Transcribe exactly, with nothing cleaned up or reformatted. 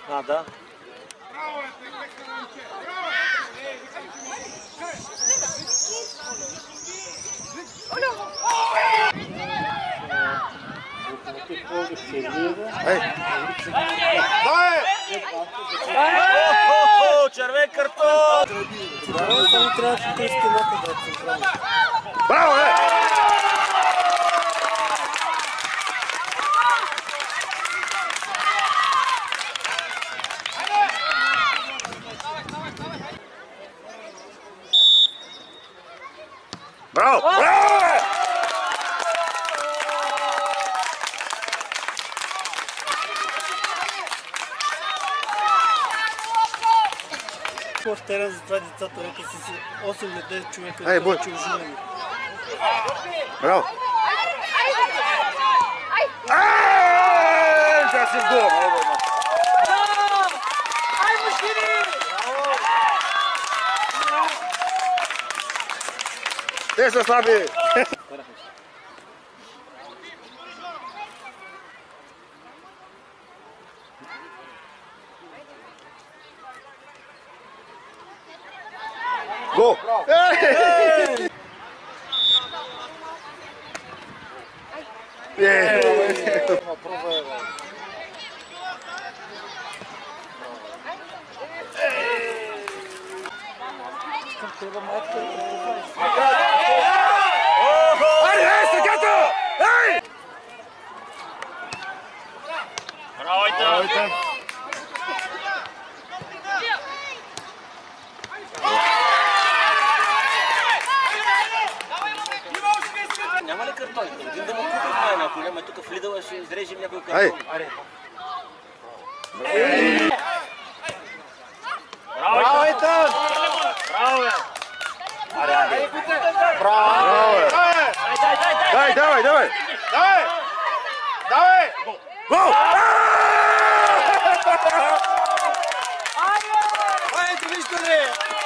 А, да. Червен картон! Само трябва да тъй стената да е централна. Браво, е! Браво! Браво, е! В терен за това децата века с осем или девет човека. Ей, бой! Браво! Ай, сега си в гол! Ай, мъжкини! Те са слаби! Гол! Няма ли картон? Един да му купим някой, ама тук в Лидъл ще изрежем някой картон. Браво, Итан! Браво, бе! Аре, аре! Браво! Дай, давай, давай! Давай! Давай! Гол! Айде, вижте ли!